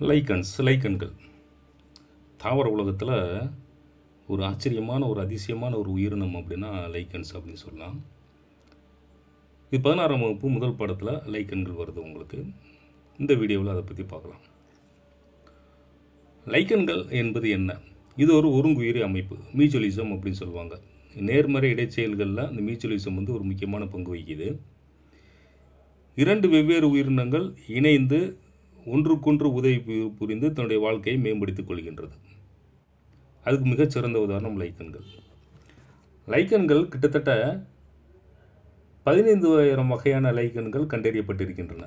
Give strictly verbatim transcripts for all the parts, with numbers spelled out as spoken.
Lichens லைக்கன்கள் தாவர உலகத்தில் ஒரு ஆச்சரியமான ஒரு அதிசயமான ஒரு உயிரினம் அப்படின்னா லைக்கன்ஸ் அப்படின்னு சொல்லலாம். இது பதினாறாம் வகுப்பு முதல் பாடத்தில் லைக்கன்கள் வருது உங்களுக்கு. இந்த வீடியோவில் அதை பற்றி பார்க்கலாம். லைக்கன்கள் என்பது என்ன? இது ஒரு ஒருங்குயிரி அமைப்பு, மியூச்சுவலிசம் அப்படின்னு சொல்லுவாங்க. நேர்மறை இடைச்செயல்களில் இந்த மியூச்சுவலிசம் வந்து ஒரு முக்கியமான பங்கு வகிக்குது. இரண்டு வெவ்வேறு உயிரினங்கள் இணைந்து ஒன்றுக்கொன்று உதவி புரிந்து தன்னுடைய வாழ்க்கையை மேம்படுத்திக் கொள்கின்றது. அதுக்கு மிகச்சிறந்த உதாரணம் லைக்கன்கள். லைக்கன்கள் கிட்டத்தட்ட பதினைந்து ஆயிரம் வகையான லைக்கன்கள் கண்டறியப்பட்டிருக்கின்றன.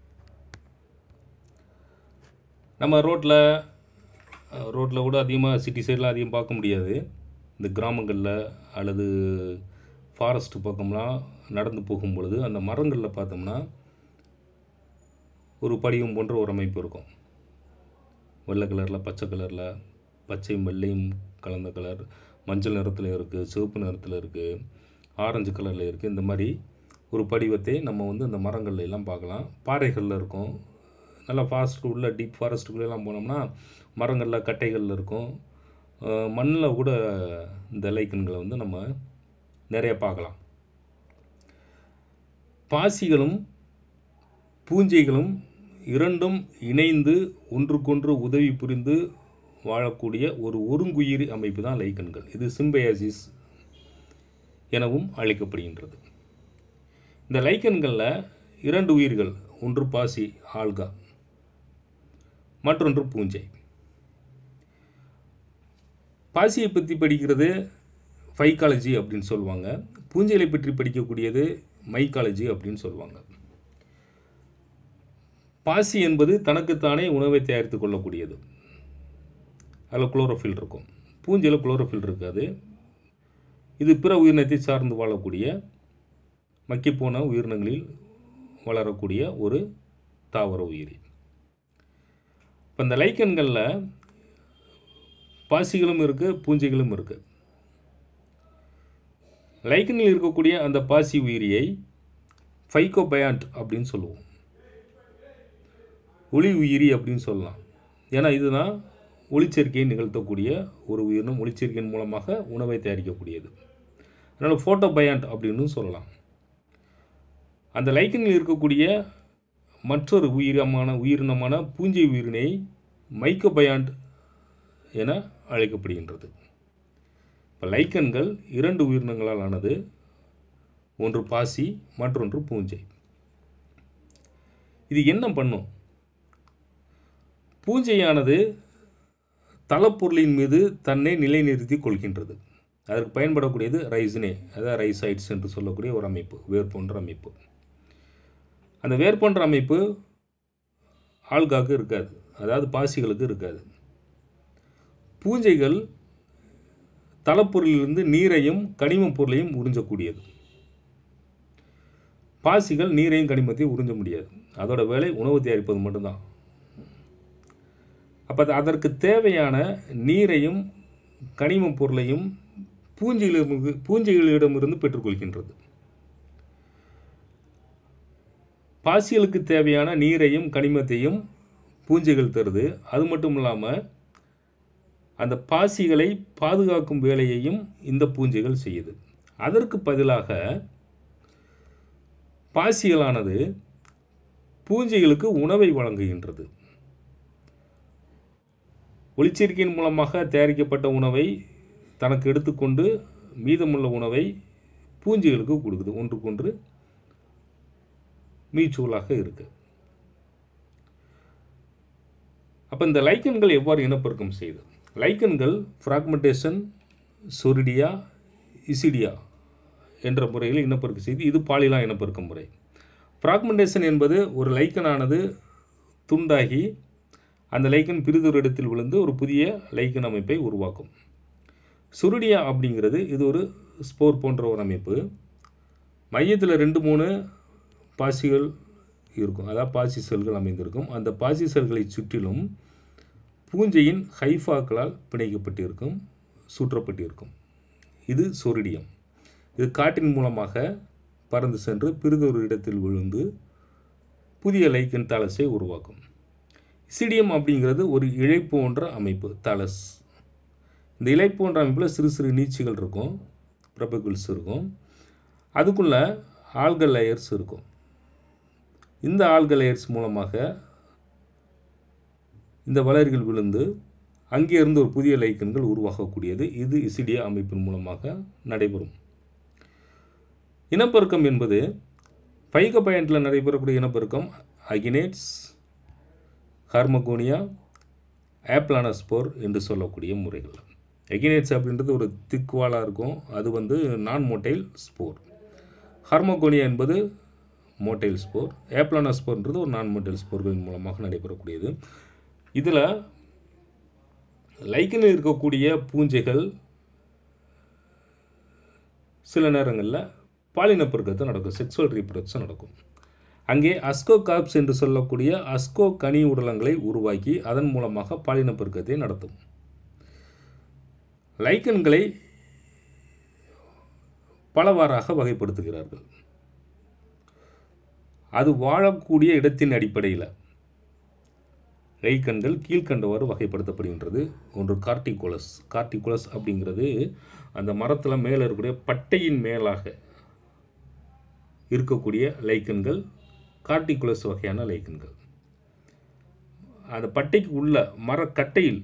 நம்ம ரோட்டில் ரோட்டில் கூட அதிகமாக சிட்டி சைடில் அதிகம் பார்க்க முடியாது. இந்த கிராமங்களில் அல்லது ஃபாரஸ்ட் பக்கம்லாம் நடந்து போகும் பொழுது அந்த மரங்களில் பார்த்தோம்னா ஒரு படிவம் போன்ற ஒரு அமைப்பு இருக்கும். வெள்ளை கலரில், பச்சை கலரில், பச்சையும் வெள்ளையும் கலந்த கலர், மஞ்சள் நிறத்தில் இருக்குது, சிவப்பு நிறத்தில் இருக்குது, ஆரஞ்சு கலரில் இருக்குது. இந்த மாதிரி ஒரு படிவத்தை நம்ம வந்து அந்த மரங்கள்ல எல்லாம் பார்க்கலாம். பாறைகளில் இருக்கும். நல்லா ஃபாரஸ்ட் உள்ள டீப் ஃபாரஸ்ட்டுக்குள்ளெல்லாம் போனோம்னா மரங்களில் கட்டைகளில் இருக்கும். மண்ணில் கூட இந்த லைக்கன்களை வந்து நம்ம நிறைய பார்க்கலாம். பாசிகளும் பூஞ்சைகளும் இரண்டும் இணைந்து ஒன்றுக்கொன்று உதவி புரிந்து வாழக்கூடிய ஒரு ஒருங்குயிரி அமைப்பு தான் லைக்கன்கள். இது சிம்பயோசிஸ் எனவும் அழைக்கப்படுகின்றது. இந்த லைக்கன்களில் இரண்டு உயிர்கள், ஒன்று பாசி ஆல்கா, மற்றொன்று பூஞ்சை. பாசியை பற்றி படிக்கிறது ஃபைக்காலஜி அப்படின்னு சொல்லுவாங்க. பூஞ்சைகளை பற்றி படிக்கக்கூடியது மைக்காலஜி அப்படின்னு சொல்லுவாங்க. பாசி என்பது தனக்குத்தானே உணவை தயாரித்து கொள்ளக்கூடியது. அதில் குளோரோஃபில் இருக்கும். பூஞ்சையில் குளோரோஃபில் இருக்காது. இது பிற உயிரினத்தை சார்ந்து வாழக்கூடிய மக்கிப்போன உயிரினங்களில் வளரக்கூடிய ஒரு தாவர உயிரி. இப்போ இந்த லைக்கன்களில் பாசிகளும் இருக்குது, பூஞ்சைகளும் இருக்குது. லைக்கனில் இருக்கக்கூடிய அந்த பாசி உயிரியை ஃபைக்கோபயாண்ட் அப்படின்னு சொல்லுவோம். ஒளி உயிரி அப்படின்னு சொல்லலாம். ஏன்னா இதுதான் ஒளிச்சேர்க்கையை நிகழ்த்தக்கூடிய ஒரு உயிரினம், ஒளிச்சேர்க்கையின் மூலமாக உணவை தயாரிக்கக்கூடியது. அதனால் ஃபோட்டோபயாண்ட் அப்படின்னு சொல்லலாம். அந்த லைக்கனில் இருக்கக்கூடிய மற்றொரு உயிரினமான உயிரினமான பூஞ்சை உயிரினை மைக்கோபயாண்ட் என அழைக்கப்படுகின்றது. இப்போ லைக்கன்கள் இரண்டு உயிரினங்களால் ஆனது. ஒன்று பாசி, மற்றொன்று பூஞ்சை. இது என்ன பண்ணும்? பூஞ்சையானது தளப்பொருளின் மீது தன்னை நிலைநிறுத்தி கொள்கின்றது. அதற்கு பயன்படக்கூடியது ரைசினே, அதாவது ரைசைட்ஸ் என்று சொல்லக்கூடிய ஒரு அமைப்பு, வேர் போன்ற அமைப்பு. அந்த வேர் போன்ற அமைப்பு ஆல்காக்கு இருக்காது, அதாவது பாசிகளுக்கு இருக்காது. பூஞ்சைகள் தளப்பொருளிலிருந்து நீரையும் கனிம பொருளையும் உறிஞ்சக்கூடியது. பாசிகள் நீரையும் கனிமத்தையும் உறிஞ்ச முடியாது. அதோட வேலை உணவு தயாரிப்பது மட்டும்தான். அப்போ அதற்கு தேவையான நீரையும் கனிம பொருளையும் பூஞ்சைகளிடமிருந்து பூஞ்சைகளிடமிருந்து பெற்றுக்கொள்கின்றது. பாசிகளுக்கு தேவையான நீரையும் கனிமத்தையும் பூஞ்சைகள் தருது. அது மட்டும் இல்லாமல் அந்த பாசிகளை பாதுகாக்கும் வேலையையும் இந்த பூஞ்சைகள் செய்யுது. அதற்கு பதிலாக பாசிகளானது பூஞ்சைகளுக்கு உணவை வழங்குகின்றது. ஒளிச்சேர்க்கையின் மூலமாக தயாரிக்கப்பட்ட உணவை தனக்கு எடுத்துக்கொண்டு மீதமுள்ள உணவை பூஞ்சைகளுக்கு கொடுக்குது. ஒன்றுக்கொன்று மியூச்சுவலாக இருக்குது. அப்போ இந்த லைக்கன்கள் எவ்வாறு இனப்பெருக்கம் செய்யுது? லைக்கன்கள் ஃப்ராக்மெண்டேஷன், சொரிடியா, இசிடியா என்ற முறையில் இனப்பெருக்கம் செய்து. இது பாலிலா இனப்பெருக்க முறை. ஃப்ராக்மெண்டேஷன் என்பது ஒரு லைக்கனானது துண்டாகி அந்த லைக்கன் பிறிதொரு இடத்தில் விழுந்து ஒரு புதிய லைக்கன் அமைப்பை உருவாக்கும். சொரிடியா அப்படிங்கிறது இது ஒரு ஸ்போர் போன்ற ஒரு அமைப்பு. மையத்தில் ரெண்டு மூணு பாசிகள் இருக்கும், அதாவது பாசி செல்கள் அமைந்திருக்கும். அந்த பாசி செல்களை சுற்றிலும் பூஞ்சையின் ஹைஃபாக்களால் பிணைக்கப்பட்டிருக்கும், சுற்றப்பட்டிருக்கும். இது சொரிடியம். இது காற்றின் மூலமாக பறந்து சென்று பிறிதொரு இடத்தில் விழுந்து புதிய லைக்கன் தாலஸை உருவாக்கும். இசிடியம் அப்படிங்கிறது ஒரு இழை போன்ற அமைப்பு, தலஸ். இந்த இலை போன்ற அமைப்பில் சிறு சிறு நீட்சிகள் இருக்கும், ப்ரொபகுல்ஸ் இருக்கும். அதுக்குள்ளே ஆல்கல் லேயர்ஸ் இருக்கும். இந்த ஆல்கல் லேயர்ஸ் மூலமாக இந்த வளரிகள் விழுந்து அங்கே இருந்து ஒரு புதிய லைக்கன்கள் உருவாகக்கூடியது. இது இசிடியா அமைப்பின் மூலமாக நடைபெறும். இனப்பெருக்கம் என்பது பைக பயன்ட்டில் நடைபெறக்கூடிய இனப்பெருக்கம் அகினேட்ஸ், ஹார்மகோனியா, ஆப்லானஸ்போர் என்று சொல்லக்கூடிய முறைகள். அகினேட்ஸ் அப்படின்றது ஒரு திக்குவாலாக இருக்கும், அது வந்து நான் மோட்டைல் ஸ்போர். ஹார்மகோனியா என்பது மோட்டைல் ஸ்போர். ஆப்லானஸ்போர்ன்றது ஒரு நான் மோட்டைல் ஸ்போர்களின் மூலமாக நடைபெறக்கூடியது. இதில் லைக்கனில் இருக்கக்கூடிய பூஞ்சைகள் சில நேரங்களில் பாலினப்பெருக்கத்தை நடக்கும், செக்ஸுவல் ரீப்ரொடக்ஷன் நடக்கும். அங்கே அஸ்கோ காப்ஸ் என்று சொல்லக்கூடிய அஸ்கோ கனி உடலங்களை உருவாக்கி அதன் மூலமாக பாலினப்பெருக்கத்தை நடத்தும். லைக்கன்களை பலவாறாக வகைப்படுத்துகிறார்கள். அது வாழக்கூடிய இடத்தின் அடிப்படையில் லைக்கன்கள் கீழ்கண்டவாறு வகைப்படுத்தப்படுகின்றது. ஒன்று கார்டிகோலஸ். கார்டிகோலஸ் அப்படிங்கிறது அந்த மரத்தில் மேலே இருக்கக்கூடிய பட்டையின் மேலாக இருக்கக்கூடிய லைக்கன்கள் கார்டிகோலஸ் வகையான லைக்கன்கள். அந்த பட்டைக்கு உள்ள மரக்கட்டையில்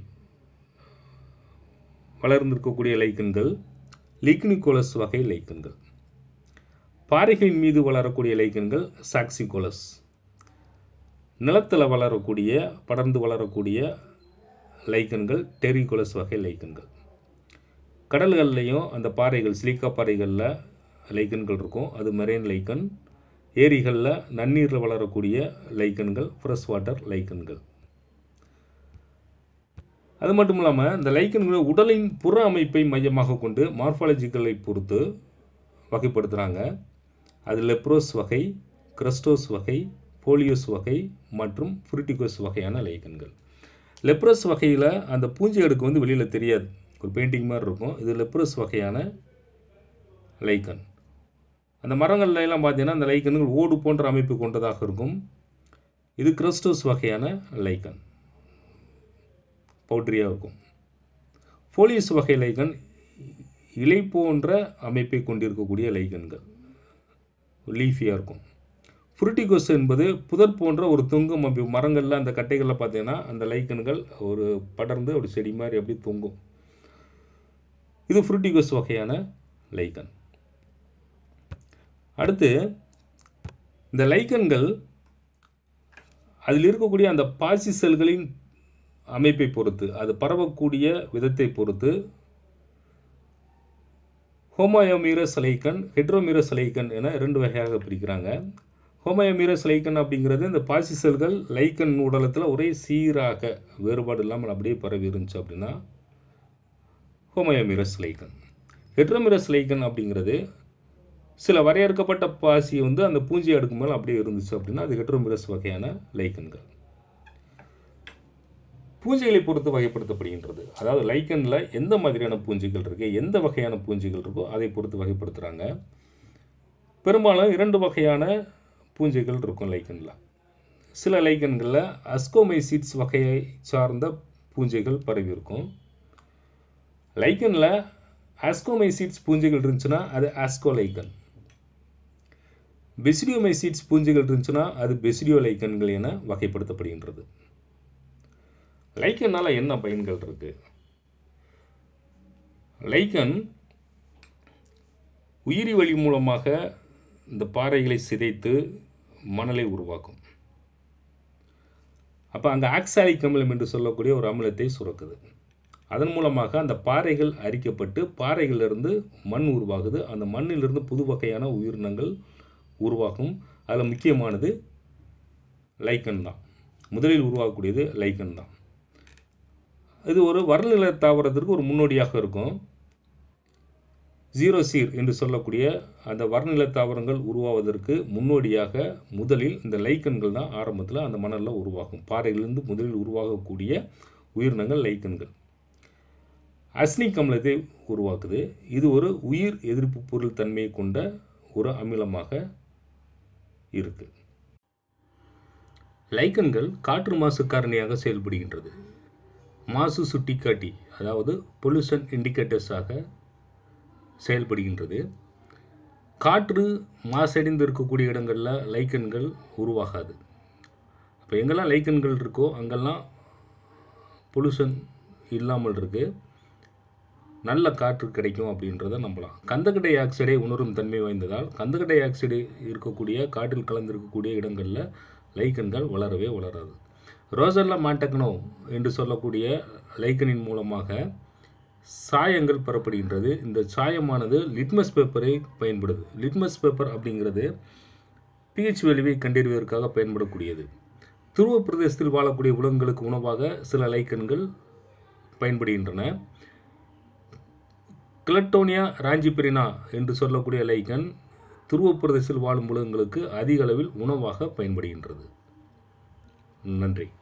வளர்ந்திருக்கக்கூடிய லைக்கன்கள் லிக்னிகோலஸ் வகை லைக்கன்கள். பாறைகளின் மீது வளரக்கூடிய லைக்கன்கள் சாக்சிகோலஸ். நிலத்தில் வளரக்கூடிய படர்ந்து வளரக்கூடிய லைக்கன்கள் டெரிகோலஸ் வகை லைக்கன்கள். கடல்கள்லையும் அந்த பாறைகள் சிலிக்கா பாறைகளில் லைக்கன்கள் இருக்கும், அது மெரைன் லைக்கன். ஏரிகளில் நன்னீரில் வளரக்கூடிய லைக்கன்கள் ஃப்ரெஷ் வாட்டர் லைக்கன்கள். அது மட்டும் இல்லாமல் இந்த லைக்கன்கள் உடலின் புற அமைப்பை மையமாக கொண்டு மார்ஃபாலஜிக்கலை பொறுத்து வகைப்படுத்துகிறாங்க. அது லெப்ரோஸ் வகை, crustose வகை, folioselichen வகை மற்றும் fruticose வகையான லைக்கன்கள். லெப்ரோஸ் வகையில் அந்த பூஞ்சை அடுக்கு வந்து வெளியில் தெரியாது, ஒரு பெயிண்டிங் மாதிரி இருக்கும். இது லெப்ரோஸ் வகையான லைக்கன். அந்த மரங்கள்ல எல்லாம் பார்த்தீங்கன்னா அந்த லைக்கன்கள் ஓடு போன்ற அமைப்பு கொண்டதாக இருக்கும். இது crustose வகையான லைக்கன், பவுட்ரியாக இருக்கும். folioselichen வகை லைக்கன் இலை போன்ற அமைப்பை கொண்டிருக்கக்கூடிய லைக்கன்கள், லீஃபியாக இருக்கும். fruticose என்பது புதர் போன்ற ஒரு தொங்கும் அமைப்பு. மரங்களில் அந்த கட்டைகளில் பார்த்தீங்கன்னா அந்த லைக்கன்கள் ஒரு படர்ந்து ஒரு செடி மாதிரி அப்படி தொங்கும். இது fruticose வகையான லைக்கன். அடுத்து இந்த லைக்கன்கள் அதில் இருக்கக்கூடிய அந்த பாசி செல்களின் அமைப்பை பொறுத்து, அது பரவக்கூடிய விதத்தை பொறுத்து ஹோமோயோமிரஸ் லைக்கன், ஹெட்ரோமிரஸ் லைக்கன் என இரண்டு வகையாக பிரிக்கிறாங்க. ஹோமோயோமிரஸ் லைக்கன் அப்படிங்கிறது இந்த பாசி செல்கள் லைக்கன் உடலத்தில் ஒரே சீராக வேறுபாடு இல்லாமல் அப்படியே பரவி இருந்துச்சு அப்படின்னா ஹோமோயோமிரஸ் லைக்கன். ஹெட்ரோமிரஸ் லைக்கன் அப்படிங்கிறது சில வரையறுக்கப்பட்ட பாசி வந்து அந்த பூஞ்சி அடுக்கு மேலே அப்படியே இருந்துச்சு அப்படின்னா அது ஹெட்ரோமிரஸ் வகையான லைக்கன்கள். பூஞ்சைகளை பொறுத்து வகைப்படுத்தப்படுகின்றது. அதாவது லைக்கனில் எந்த மாதிரியான பூஞ்சைகள் இருக்குது, எந்த வகையான பூஞ்சைகள் இருக்கோ அதை பொறுத்து வகைப்படுத்துகிறாங்க. பெரும்பாலும் இரண்டு வகையான பூஞ்சைகள் இருக்கும் லைக்கனில். சில லைக்கன்களில் அஸ்கோமைசிட்ஸ் வகையை சார்ந்த பூஞ்சைகள் பரவி இருக்கும். லைக்கனில் ஆஸ்கோமைசிட்ஸ் பூஞ்சைகள் இருந்துச்சுன்னா அது ஆஸ்கோ லைக்கன். பெசிடியோமைசிட்ஸ் பூஞ்சைகள் இருந்துச்சுன்னா அது பெசிடியோ லைக்கன்கள் என வகைப்படுத்தப்படுகின்றது. லைக்கனால் என்ன பயன்கள் இருக்குது? லைக்கன் உயிரி வழி மூலமாக இந்த பாறைகளை சிதைத்து மணலை உருவாக்கும். அப்போ அங்கே ஆக்சாலிக் அமிலம் என்று சொல்லக்கூடிய ஒரு அமிலத்தை சுரக்குது. அதன் மூலமாக அந்த பாறைகள் அரிக்கப்பட்டு பாறைகளிலிருந்து மண் உருவாகுது. அந்த மண்ணிலிருந்து புது வகையான உயிரினங்கள் உருவாகும். அதில் முக்கியமானது லைக்கன் தான். முதலில் உருவாகக்கூடியது லைக்கன் தான். இது ஒரு வறநில தாவரத்திற்கு ஒரு முன்னோடியாக இருக்கும். ஜீரோ சீர் என்று சொல்லக்கூடிய அந்த வறநில தாவரங்கள் உருவாவதற்கு முன்னோடியாக முதலில் இந்த லைக்கன்கள் தான் ஆரம்பத்தில் அந்த மணலில் உருவாகும். பாறைகளிலிருந்து முதலில் உருவாகக்கூடிய உயிரினங்கள் லைக்கன்கள். அஸ்னிக் அமிலத்தை உருவாக்குது. இது ஒரு உயிர் எதிர்ப்பு பொருள் தன்மையை கொண்ட ஒரு அமிலமாக இருக்குது. லைக்கன்கள் காற்று மாசு காரணியாக செயல்படுகின்றது. மாசு சுட்டிக்காட்டி, அதாவது பொல்யூஷன் இண்டிகேட்டர்ஸாக செயல்படுகின்றது. காற்று மாசடைந்து இருக்கக்கூடிய இடங்களில் லைக்கன்கள் உருவாகாது. இப்போ எங்கெல்லாம் லைக்கன்கள் இருக்கோ அங்கெல்லாம் பொல்யூஷன் இல்லாமல் இருக்குது, நல்ல காற்று கிடைக்கும் அப்படின்றத நம்பலாம். கந்தக டை ஆக்சைடை உணரும் தன்மை வாய்ந்ததால் கந்தக டை ஆக்சைடு இருக்கக்கூடிய காற்றில் கலந்திருக்கக்கூடிய இடங்களில் லைக்கன்கள் வளரவே வளராது. ரோசல்லா மாண்டக்னோ என்று சொல்லக்கூடிய லைக்கனின் மூலமாக சாயங்கள் பெறப்படுகின்றது. இந்த சாயமானது லிட்மஸ் பேப்பரை பயன்படுது. லிட்மஸ் பேப்பர் அப்படிங்கிறது பிஹெச் வேல்யூவை கண்டறிவதற்காக பயன்படக்கூடியது. துருவ பிரதேசத்தில் வாழக்கூடிய விலங்குகளுக்கு உணவாக சில லைக்கன்கள் பயன்படுகின்றன. கிளட்டோனியா ராஞ்சிபெரினா என்று சொல்லக்கூடிய லைக்கன் துருவ பிரதேசத்தில் வாழும் விலங்குகளுக்கு அதிக அளவில் உணவாக பயன்படுகின்றது. நன்றி.